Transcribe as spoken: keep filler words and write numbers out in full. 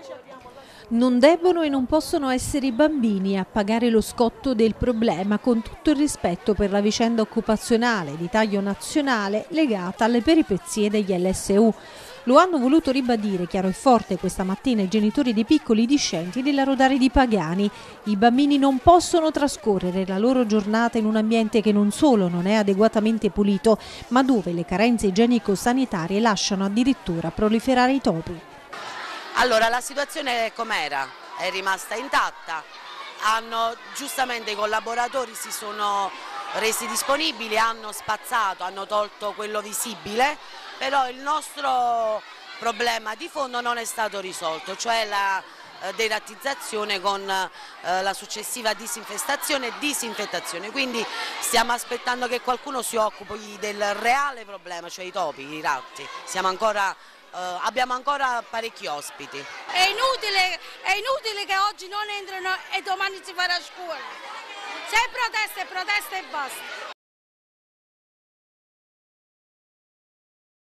Non debbono e non possono essere i bambini a pagare lo scotto del problema, con tutto il rispetto per la vicenda occupazionale di taglio nazionale legata alle peripezie degli L S U. Lo hanno voluto ribadire chiaro e forte questa mattina i genitori dei piccoli discenti della Rodari di Pagani. I bambini non possono trascorrere la loro giornata in un ambiente che non solo non è adeguatamente pulito, ma dove le carenze igienico-sanitarie lasciano addirittura proliferare i topi. Allora, la situazione com'era? È rimasta intatta. Hanno, giustamente i collaboratori si sono resi disponibili, hanno spazzato, hanno tolto quello visibile, però il nostro problema di fondo non è stato risolto, cioè la eh, derattizzazione con eh, la successiva disinfestazione e disinfettazione. Quindi stiamo aspettando che qualcuno si occupi del reale problema, cioè i topi, i ratti. Siamo ancora Uh, abbiamo ancora parecchi ospiti. È inutile, è inutile che oggi non entrano e domani si farà scuola. Se è protesta è protesta e basta.